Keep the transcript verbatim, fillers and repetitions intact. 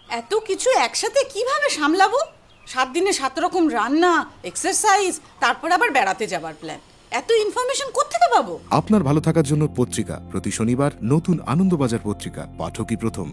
এত কিছু একসাথে কিভাবে সামলাবো? সাত দিনে সাত রকম রান্না, এক্সারসাইজ, তারপর আবার বেড়াতে যাবার প্ল্যান। এত ইনফরমেশন কোত্থেকে পাবো? আপনার ভালো থাকার জন্য পত্রিকা প্রতি শনিবার নতুন আনন্দবাজার পত্রিকা, পাঠকই প্রথম।